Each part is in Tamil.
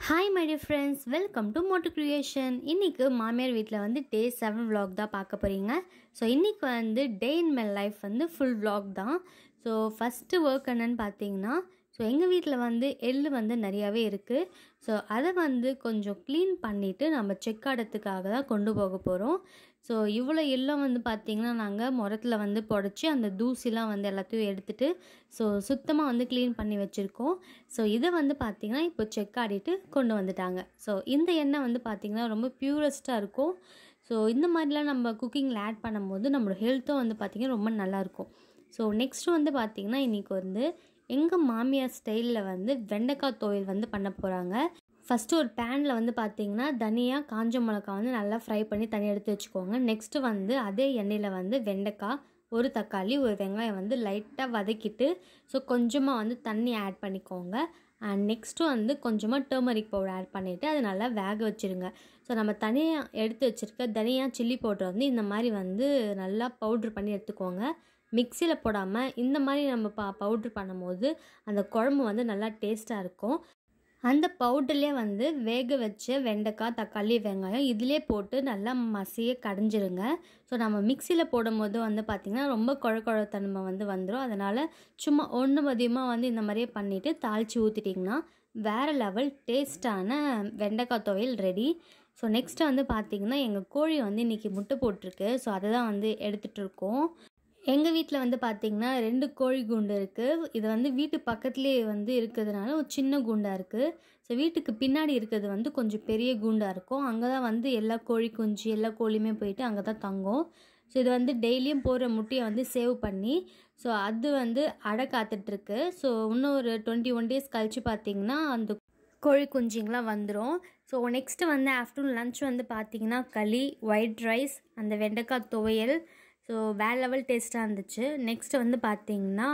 Hi my dear friends, welcome to Motu Creation. இன்னைக்கு மாமியார் வீட்டில் வந்து டே 7 vlog தான் பார்க்க போகிறீங்க. ஸோ இன்றைக்கி வந்து டே இன் மை லைஃப் வந்து ஃபுல் vlog தான். ஸோ ஃபஸ்ட்டு ஒர்க் என்னன்னு பார்த்தீங்கன்னா, ஸோ எங்கள் வீட்டில் வந்து எள்ளு வந்து நிறையாவே இருக்குது. ஸோ அதை வந்து கொஞ்சம் க்ளீன் பண்ணிவிட்டு நம்ம செக் ஆடத்துக்காக தான் கொண்டு போக போகிறோம். ஸோ இவ்வளோ எல்லாம் வந்து பார்த்திங்கன்னா நாங்கள் முரத்தில் வந்து புடச்சி அந்த தூசிலாம் வந்து எல்லாத்தையும் எடுத்துகிட்டு ஸோ சுத்தமாக வந்து க்ளீன் பண்ணி வச்சுருக்கோம். ஸோ இதை வந்து பார்த்திங்கன்னா இப்போ செக் ஆடிட்டு கொண்டு வந்துட்டாங்க. ஸோ இந்த எண்ணெய் வந்து பார்த்திங்கன்னா ரொம்ப பியூரஸ்ட்டாக இருக்கும். ஸோ இந்த மாதிரிலாம் நம்ம குக்கிங்கில் ஆட் பண்ணும்போது நம்மளோட ஹெல்த்தும் வந்து பார்த்திங்கன்னா ரொம்ப நல்லாயிருக்கும். ஸோ நெக்ஸ்ட்டு வந்து பார்த்திங்கன்னா இன்றைக்கி வந்து எங்கள் மாமியார் ஸ்டைலில் வந்து வெண்டைக்காய் துவையல் வந்து பண்ண போகிறாங்க. ஃபஸ்ட்டு ஒரு பேனில் வந்து பார்த்திங்கன்னா தனியா காஞ்ச மிளகாய் வந்து நல்லா ஃப்ரை பண்ணி தனியாக எடுத்து வச்சுக்கோங்க. நெக்ஸ்ட்டு வந்து அதே எண்ணெயில் வந்து வெண்டைக்காய், ஒரு தக்காளி, ஒரு வெங்காயம் வந்து லைட்டாக வதக்கிட்டு ஸோ கொஞ்சமாக வந்து தண்ணி ஆட் பண்ணிக்கோங்க. அண்ட் நெக்ஸ்ட்டு வந்து கொஞ்சமாக டர்மரிக் பவுடர் ஆட் பண்ணிவிட்டு அதை நல்லா வேக வச்சுருங்க. ஸோ நம்ம தனியாக எடுத்து வச்சுருக்க தனியா சில்லி பவுடர் வந்து இந்த மாதிரி வந்து நல்லா பவுட்ரு பண்ணி எடுத்துக்கோங்க. மிக்சியில் போடாமல் இந்த மாதிரி நம்ம பவுட்ரு பண்ணும்போது அந்த குழம்பு வந்து நல்லா டேஸ்ட்டாக இருக்கும். அந்த பவுடர்லேயே வந்து வேக வச்ச வெண்டைக்காய், தக்காளி, வெங்காயம் இதிலே போட்டு நல்லா மசிய கடைஞ்சிருங்க. ஸோ நம்ம மிக்சியில் போடும்போது வந்து பார்த்திங்கன்னா ரொம்ப குழத்தன்மை வந்து வந்துடும். அதனால் சும்மா ஒன்று மதியமாக வந்து இந்த மாதிரியே பண்ணிவிட்டு தாளித்து ஊற்றிட்டிங்கன்னா வேறு லெவல் டேஸ்ட்டான வெண்டைக்காய் துவையல் ரெடி. ஸோ நெக்ஸ்ட்டு வந்து பார்த்திங்கன்னா எங்கள் கோழி வந்து இன்றைக்கி முட்டை போட்டிருக்கு. ஸோ அதை தான் வந்து எடுத்துகிட்டு இருக்கோம். எங்கள் வீட்டில் வந்து பார்த்திங்கன்னா 2 கோழி கூண்டு இருக்குது. இது வந்து வீட்டு பக்கத்துலேயே வந்து இருக்கிறதுனால ஒரு சின்ன கூண்டாக இருக்குது. ஸோ வீட்டுக்கு பின்னாடி இருக்கிறது வந்து கொஞ்சம் பெரிய கூண்டாக இருக்கும். அங்கே தான் வந்து எல்லா கோழி குஞ்சு எல்லா கோழியுமே போயிட்டு அங்கே தான் தங்கும். ஸோ இது வந்து டெய்லியும் போடுற முட்டையை வந்து சேவ் பண்ணி ஸோ அது வந்து அடை காத்துட்ருக்கு. ஸோ இன்னும் ஒரு 21 days கழித்து பார்த்திங்கன்னா அந்த கோழி குஞ்சிங்கெலாம் வந்துடும். ஸோ நெக்ஸ்ட்டு வந்து ஆஃப்டர்நூன் லன்ச் வந்து பார்த்திங்கன்னா களி, ஒயிட் ரைஸ், அந்த வெண்டைக்காய் துவையல் ஸோ வேறு லெவல் டேஸ்ட்டாக இருந்துச்சு. நெக்ஸ்ட்டு வந்து பார்த்திங்கன்னா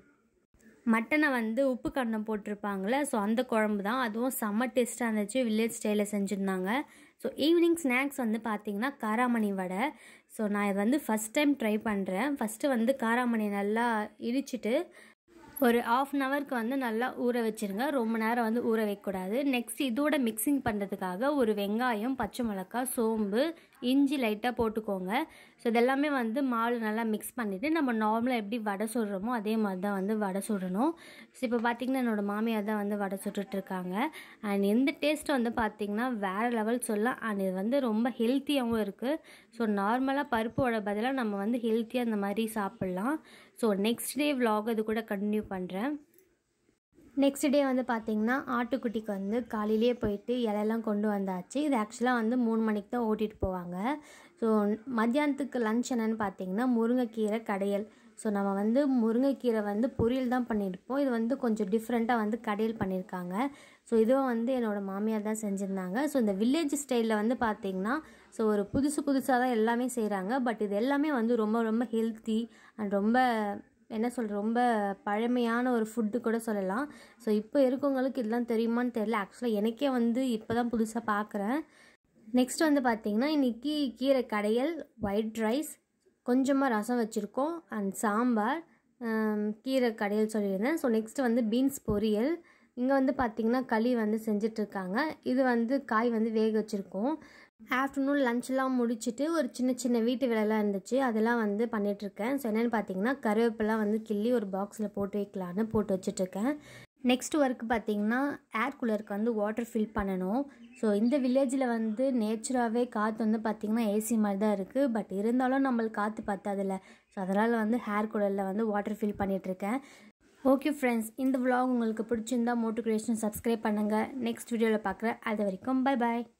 மட்டனை வந்து உப்பு காரம் போட்டிருப்பாங்களே ஸோ அந்த குழம்பு தான், அதுவும் செம்ம டேஸ்ட்டாக இருந்துச்சு. வில்லேஜ் ஸ்டைலில் செஞ்சுருந்தாங்க. ஸோ ஈவினிங் ஸ்நாக்ஸ் வந்து பார்த்திங்கன்னா காராமணி வடை. ஸோ நான் இது வந்து ஃபஸ்ட் டைம் ட்ரை பண்ணுறேன். ஃபஸ்ட்டு வந்து காராமணி நல்லா இடிச்சிட்டு ஒரு 1/2 hourக்கு வந்து நல்லா ஊற வச்சுருங்க. ரொம்ப நேரம் வந்து ஊற வைக்கக்கூடாது. நெக்ஸ்ட் இதோட மிக்சிங் பண்ணுறதுக்காக ஒரு வெங்காயம், பச்சை மிளகாய், சோம்பு, இஞ்சி லைட்டாக போட்டுக்கோங்க. ஸோ இதெல்லாமே வந்து மாவு நல்லா மிக்ஸ் பண்ணிவிட்டு நம்ம நார்மலாக எப்படி வடை சுடுறோமோ அதே மாதிரி தான் வந்து வடை சுடணும். ஸோ இப்போ பார்த்திங்கன்னா என்னோடய மாமியார் தான் வந்து வடை சுட்டுட்ருக்காங்க. அண்ட் இந்த டேஸ்ட்டு வந்து பார்த்திங்கன்னா வேறு லெவல் சொல்லலாம். அண்ட் இது வந்து ரொம்ப ஹெல்த்தியாகவும் இருக்குது. ஸோ நார்மலாக பருப்போட பதிலாக நம்ம வந்து ஹெல்த்தியாக இந்த மாதிரி சாப்பிட்லாம். ஸோ நெக்ஸ்ட் டே vlog இது கூட கண்டினியூ பண்ணுறேன். நெக்ஸ்ட் டே வந்து பார்த்திங்கன்னா ஆட்டுக்குட்டிக்கு வந்து காலையிலே போயிட்டு இலையெல்லாம் கொண்டு வந்தாச்சு. இது ஆக்சுவலாக வந்து 3 மணிக்கு தான் ஓட்டிகிட்டு போவாங்க. ஸோ மத்தியானத்துக்கு லன்ச் என்னென்னு பார்த்திங்கன்னா முருங்கைக்கீரை கடையல். ஸோ நம்ம வந்து முருங்கைக்கீரை வந்து பொரியல் தான் பண்ணியிருப்போம். இது வந்து கொஞ்சம் டிஃப்ரெண்ட்டாக வந்து கடையல் பண்ணியிருக்காங்க. ஸோ இதுவும் வந்து என்னோடய மாமியார் தான் செஞ்சுருந்தாங்க. ஸோ இந்த வில்லேஜ் ஸ்டைலில் வந்து பார்த்திங்கன்னா ஸோ ஒரு புதுசாக தான் எல்லாமே செய்கிறாங்க. பட் இது எல்லாமே வந்து ரொம்ப ரொம்ப ஹெல்த்தி அண்ட் ரொம்ப ரொம்ப பழமையான ஒரு ஃபுட்டு கூட சொல்லலாம். ஸோ இப்போ இருக்கவங்களுக்கு இதெல்லாம் தெரியுமான்னு தெரியல. ஆக்சுவலாக எனக்கே வந்து இப்போ தான் புதுசாக பார்க்குறேன். நெக்ஸ்ட் வந்து பார்த்திங்கன்னா இன்றைக்கி கீரை கடையல், ஒயிட் ரைஸ், கொஞ்சமாக ரசம் வச்சுருக்கோம் அண்ட் சாம்பார், கீரை கடையல் சொல்லியிருந்தேன். ஸோ நெக்ஸ்ட்டு வந்து பீன்ஸ் பொரியல். இங்கே வந்து பார்த்திங்கன்னா களி வந்து செஞ்சிட்ருக்காங்க. இது வந்து காய் வந்து வேக வச்சுருக்கோம். ஆஃப்டர்நூன் லஞ்செலாம் முடிச்சுட்டு ஒரு சின்ன வீட்டு வேலைலாம் இருந்துச்சு, அதெல்லாம் வந்து பண்ணிகிட்ருக்கேன். ஸோ என்னென்னு பார்த்திங்கன்னா கருவேப்பெல்லாம் வந்து கிள்ளி ஒரு பாக்ஸில் போட்டு வைக்கலான்னு போட்டு வச்சுட்ருக்கேன். நெக்ஸ்ட் ஒர்க் பார்த்திங்கன்னா ஏர் கூலருக்கு வந்து வாட்டர் ஃபில் பண்ணணும். ஸோ இந்த வில்லேஜில் வந்து நேச்சுராகவே காற்று வந்து பார்த்திங்கன்னா ஏசி மாதிரி தான் இருக்குது. பட் இருந்தாலும் நம்மளுக்கு காற்று பத்தாதில்ல. ஸோ அதனால் வந்து ஹேர் கூலரில் வந்து வாட்டர் ஃபில் பண்ணிகிட்ருக்கேன். ஓகே ஃப்ரெண்ட்ஸ், இந்த vlog உங்களுக்கு பிடிச்சிருந்தா மோட்டு கிரியேஷன் சப்ஸ்கிரைப் பண்ணுங்கள். நெக்ஸ்ட் வீடியோவில் பார்க்குறேன். அது வரைக்கும் பை பாய்.